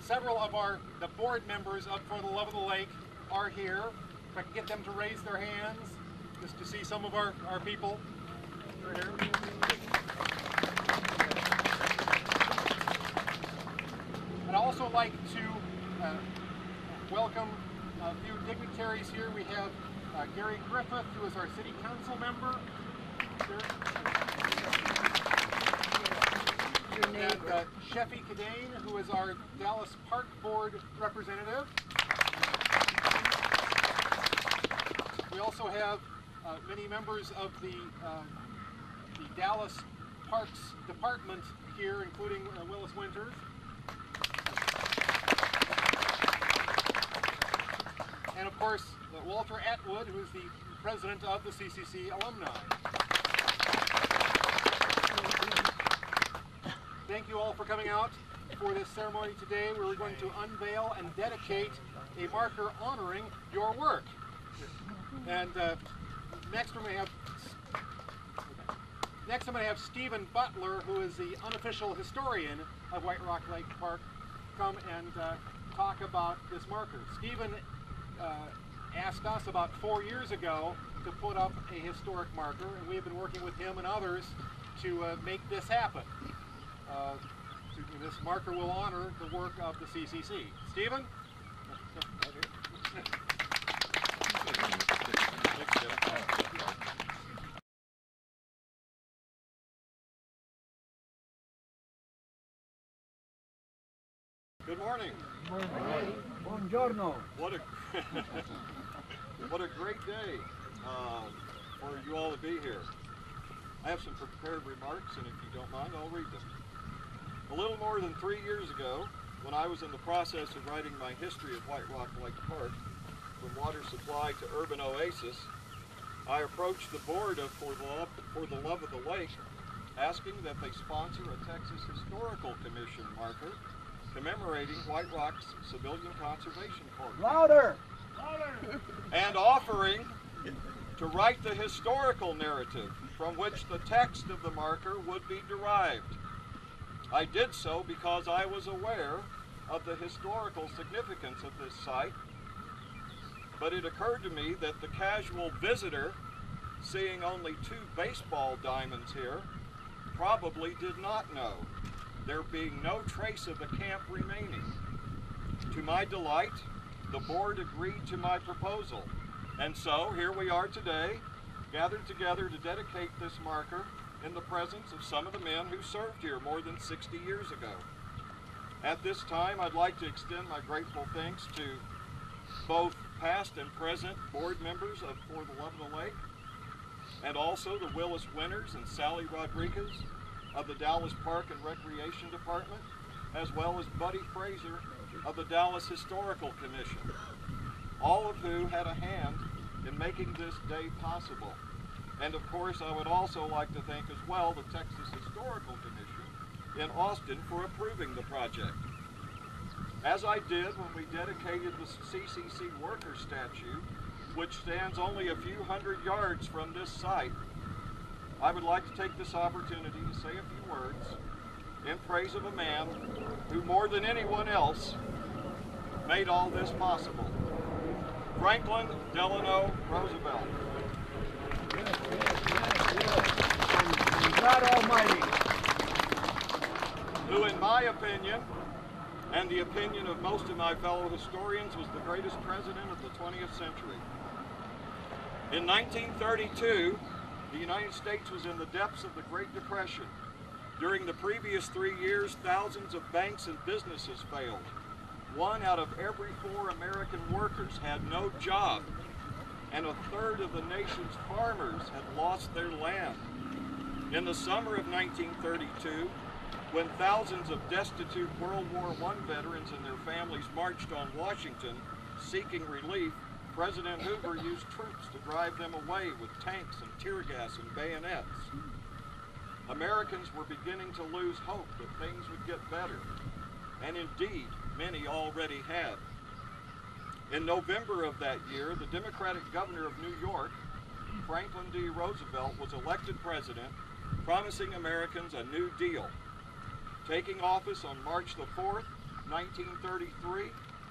several of the board members of For the Love of the Lake are here. If I can get them to raise their hands, just to see some of our people. Right here. I'd also like to welcome a few dignitaries here. We have Gary Griffith, who is our city council member. And Sheffy Cadane, who is our Dallas Park Board representative. We also have many members of the Dallas Parks Department here, including Willis Winters. And of course, Walter Atwood, who is the president of the CCC Alumni. Thank you all for coming out for this ceremony today. We're going to unveil and dedicate a marker honoring your work. And next I'm going to have Stephen Butler, who is the unofficial historian of White Rock Lake Park, come and talk about this marker. Stephen asked us about 4 years ago to put up a historic marker, and we have been working with him and others to make this happen. This marker will honor the work of the CCC. Stephen? Good morning. Buongiorno. What a what a great day for you all to be here. I have some prepared remarks, and if you don't mind, I'll read them. A little more than 3 years ago, when I was in the process of writing my history of White Rock Lake Park, from water supply to urban oasis, I approached the board of For the Love of the Lake, asking that they sponsor a Texas Historical Commission marker commemorating White Rock's Civilian Conservation Corps. Louder! And offering to write the historical narrative from which the text of the marker would be derived. I did so because I was aware of the historical significance of this site, but it occurred to me that the casual visitor, seeing only 2 baseball diamonds here, probably did not know, there being no trace of the camp remaining. To my delight, the board agreed to my proposal, and so here we are today, gathered together to dedicate this marker in the presence of some of the men who served here more than 60 years ago. At this time, I'd like to extend my grateful thanks to both past and present board members of For the Love of the Lake, and also the Willis Winters and Sally Rodriguez of the Dallas Park and Recreation Department, as well as Buddy Fraser of the Dallas Historical Commission, all of who had a hand in making this day possible. And of course, I would also like to thank as well the Texas Historical Commission in Austin for approving the project. As I did when we dedicated the CCC worker statue, which stands only a few hundred yards from this site, I would like to take this opportunity to say a few words in praise of a man who, more than anyone else, made all this possible. Franklin Delano Roosevelt. God Almighty. Who, in my opinion, and the opinion of most of my fellow historians, was the greatest president of the 20th century. In 1932, the United States was in the depths of the Great Depression. During the previous 3 years, thousands of banks and businesses failed. 1 out of every 4 American workers had no job, and 1/3 of the nation's farmers had lost their land. In the summer of 1932, when thousands of destitute World War I veterans and their families marched on Washington seeking relief, President Hoover used troops to drive them away with tanks and tear gas and bayonets. Americans were beginning to lose hope that things would get better, and indeed, many already had. In November of that year, the Democratic governor of New York, Franklin D. Roosevelt, was elected president, promising Americans a new deal. Taking office on March the 4th, 1933,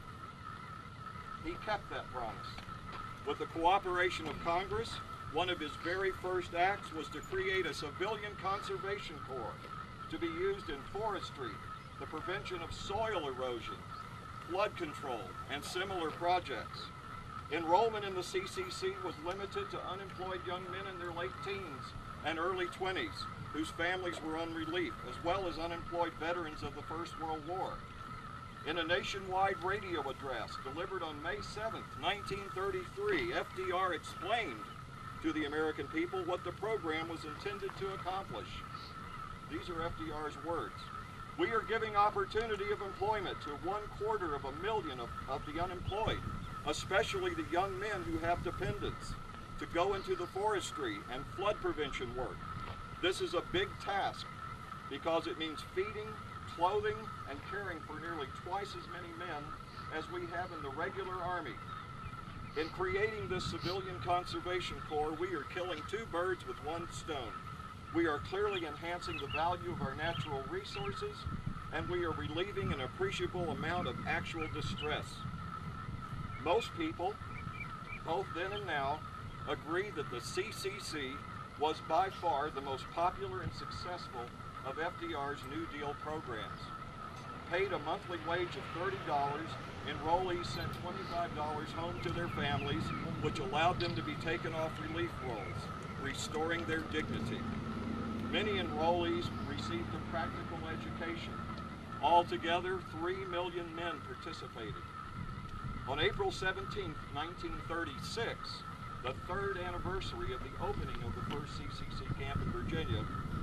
he kept that promise. With the cooperation of Congress, one of his very first acts was to create a civilian conservation corps to be used in forestry, the prevention of soil erosion, flood control, and similar projects. Enrollment in the CCC was limited to unemployed young men in their late teens and early 20s whose families were on relief, as well as unemployed veterans of the First World War. In a nationwide radio address delivered on May 7, 1933, FDR explained to the American people what the program was intended to accomplish. These are FDR's words. We are giving opportunity of employment to 250,000 of the unemployed, especially the young men who have dependents, to go into the forestry and flood prevention work. This is a big task because it means feeding, clothing, and caring for nearly twice as many men as we have in the regular Army. In creating this civilian conservation corps, we are killing two birds with one stone. We are clearly enhancing the value of our natural resources, and we are relieving an appreciable amount of actual distress. Most people, both then and now, agree that the CCC was by far the most popular and successful of FDR's New Deal programs. Paid a monthly wage of $30, enrollees sent $25 home to their families, which allowed them to be taken off relief rolls, restoring their dignity. Many enrollees received a practical education. Altogether, 3 million men participated. On April 17, 1936, the third anniversary of the opening of the first CCC camp in Virginia,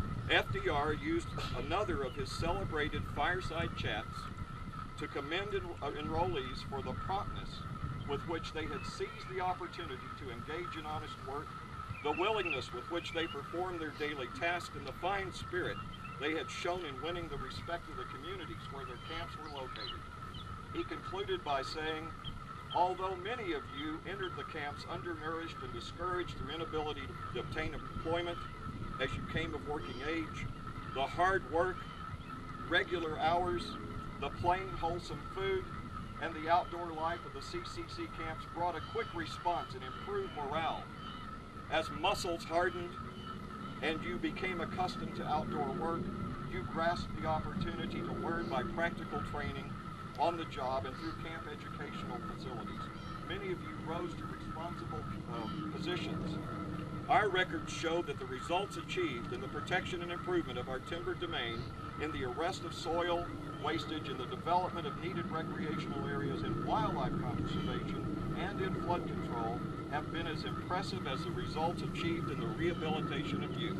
FDR used another of his celebrated fireside chats to commend enrollees for the promptness with which they had seized the opportunity to engage in honest work, the willingness with which they performed their daily tasks, and the fine spirit they had shown in winning the respect of the communities where their camps were located. He concluded by saying, although many of you entered the camps undernourished and discouraged through inability to obtain employment as you came of working age, the hard work, regular hours, the plain wholesome food, and the outdoor life of the CCC camps brought a quick response and improved morale. As muscles hardened and you became accustomed to outdoor work, you grasped the opportunity to learn by practical training on the job and through camp educational facilities. Many of you rose to responsible positions. Our records show that the results achieved in the protection and improvement of our timber domain, in the arrest of soil wastage, in the development of needed recreational areas, in wildlife conservation, and in flood control have been as impressive as the results achieved in the rehabilitation of youth.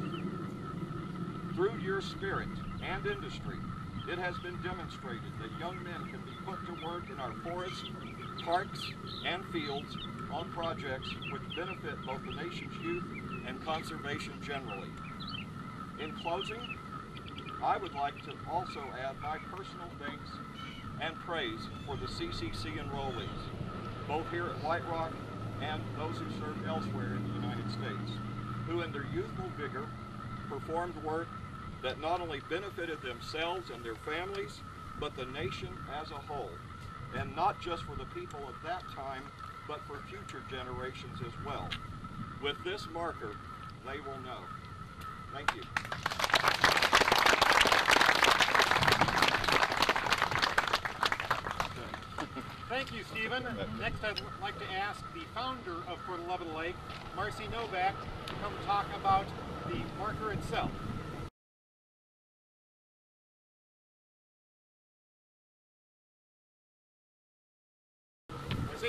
Through your spirit and industry, it has been demonstrated that young men can be put to work in our forests, parks, and fields on projects which benefit both the nation's youth and conservation generally. In closing, I would like to also add my personal thanks and praise for the CCC enrollees, both here at White Rock and those who served elsewhere in the United States, who in their youthful vigor performed work that not only benefited themselves and their families, but the nation as a whole, and not just for the people of that time, but for future generations as well. With this marker, they will know. Thank you. Thank you, Stephen. Next, I'd like to ask the founder of Fort 11 Lake, Marcy Novak, to come talk about the marker itself. Marcy?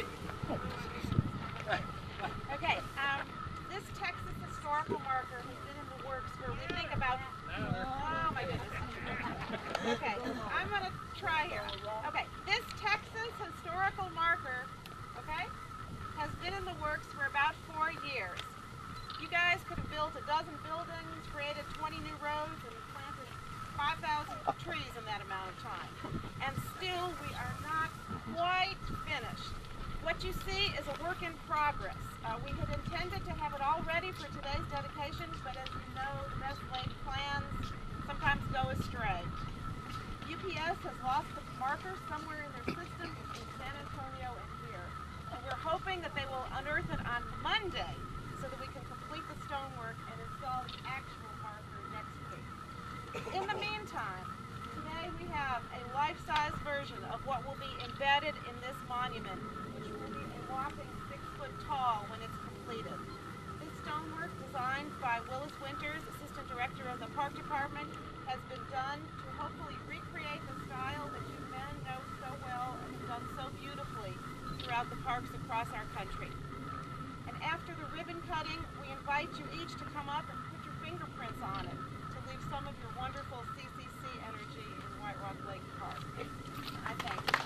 Okay, this Texas historical marker has been in the works for, we think about, oh my goodness. Okay, I'm going to try here. Okay, this Texas historical marker, okay, has been in the works for about 4 years. You guys could have built a dozen buildings, created 20 new roads, and planted 5,000 trees in that amount of time. And still, we are not quite finished. What you see is a work in progress. We had intended to have it all ready for today's dedication, but as you know, the best laid plans sometimes go astray. UPS has lost the marker somewhere in their system between San Antonio and here. And we're hoping that they will unearth it on Monday so that we can complete the stonework and install the actual marker next week. In the meantime, today we have a life-size version of what will be embedded in this monument, which will be a whopping 6 foot tall when it's completed. This stonework, designed by Willis Winters, Assistant Director of the Park Department, has been done to hopefully recreate the style that you men know so well and have done so beautifully throughout the parks across our country. And after the ribbon cutting, we invite you each to come up and put your fingerprints on it to leave some of your wonderful CCC energy in White Rock Lake Park. I thank you.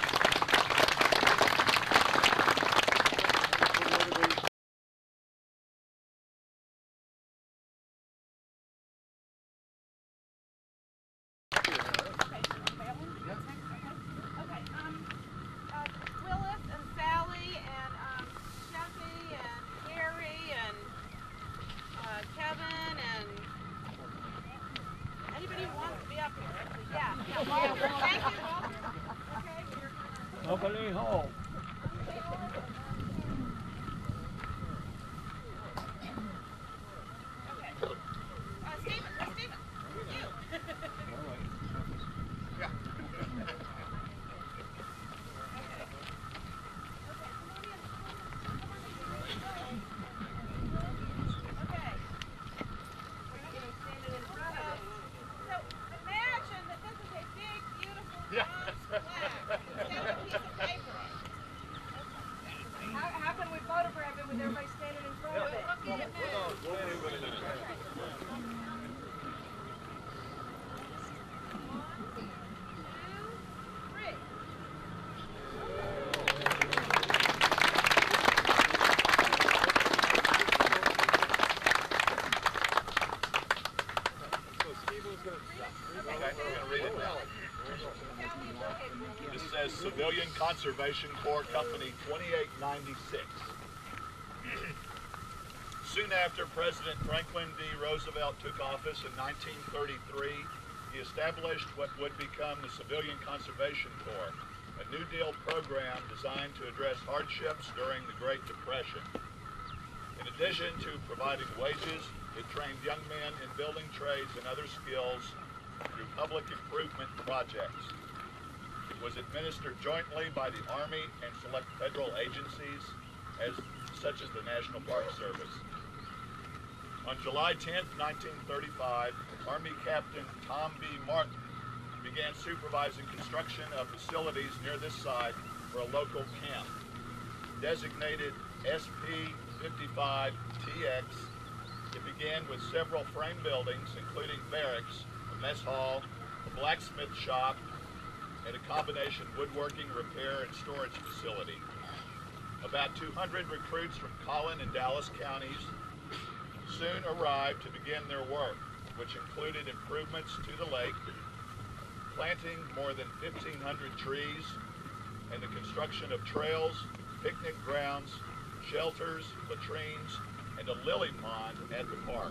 Willis and Sally and Sheffy and Gary and Kevin and anybody who wants to be up here. Yeah. Welcome. Thank you. Welcome. Okay. Uncle Lee Hall. Okay. Stephen, you. How can we photograph it with everybody standing in front of it? This says Civilian Conservation Corps Company 2896. Soon after President Franklin D. Roosevelt took office in 1933, he established what would become the Civilian Conservation Corps, a New Deal program designed to address hardships during the Great Depression. In addition to providing wages, it trained young men in building trades and other skills through public improvement projects. It was administered jointly by the Army and select federal agencies, such as the National Park Service. On July 10, 1935, Army Captain Tom B. Martin began supervising construction of facilities near this site for a local camp. Designated SP-55TX, it began with several frame buildings, including barracks, a mess hall, a blacksmith shop, and a combination woodworking, repair, and storage facility. About 200 recruits from Collin and Dallas counties soon arrived to begin their work, which included improvements to the lake, planting more than 1,500 trees, and the construction of trails, picnic grounds, shelters, latrines, and a lily pond at the park.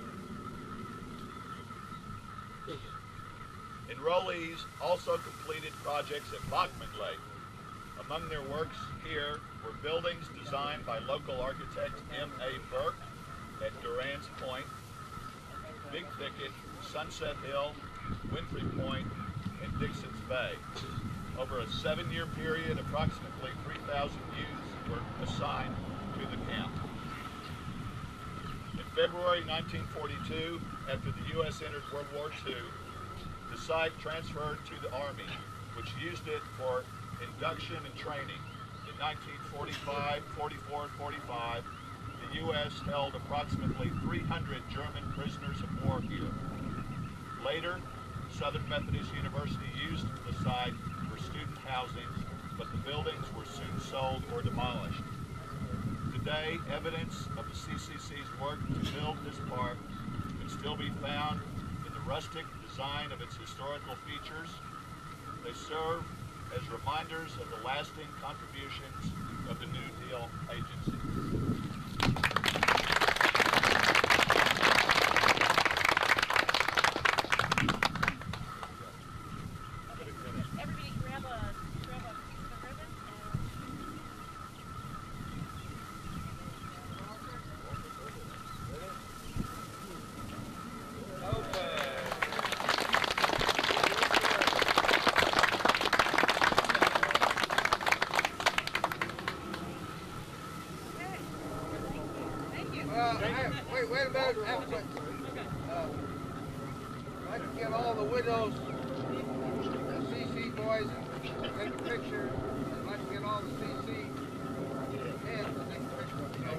Enrollees also completed projects at Bachman Lake. Among their works here were buildings designed by local architect M.A. Burke at Durant's Point, Big Thicket, Sunset Hill, Winfrey Point, and Dixon's Bay. Over a 7-year period, approximately 3,000 youths were assigned to the camp. In February 1942, after the U.S. entered World War II, the site transferred to the Army, which used it for induction and training. In 1945, 44, and 45, the U.S. held approximately 300 German prisoners of war here. Later, Southern Methodist University used the site for student housing, but the buildings were soon sold or demolished. Today, evidence of the CCC's work to build this park can still be found in the rustic design of its historical features. They serve as reminders of the lasting contributions of the New Deal Agency. Everybody grab a get all the widows, the CC boys, and take a picture. I'd like to get all the CC heads and take a picture with them.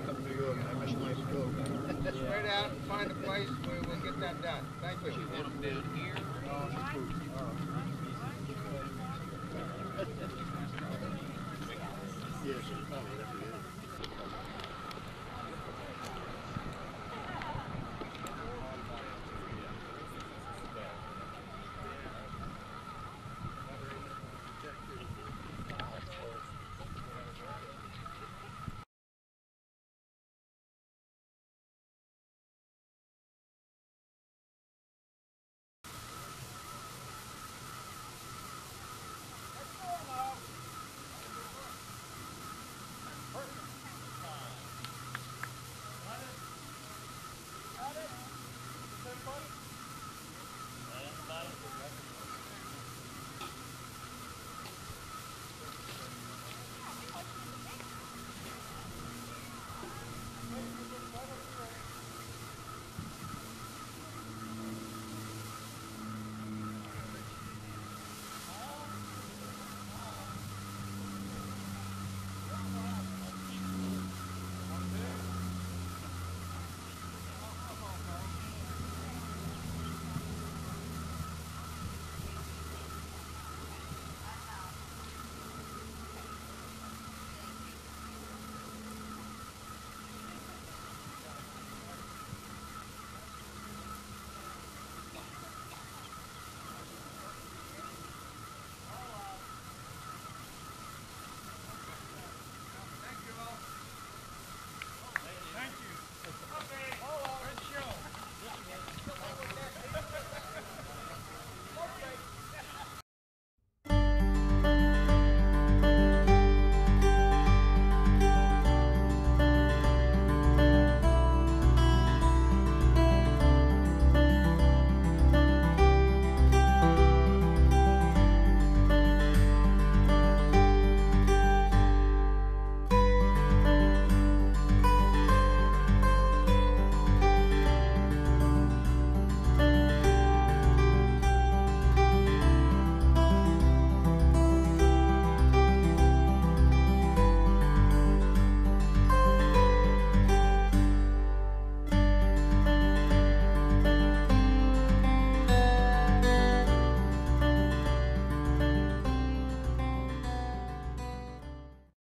Straight out and find a place where we'll get that done. Thank you. You want them down here?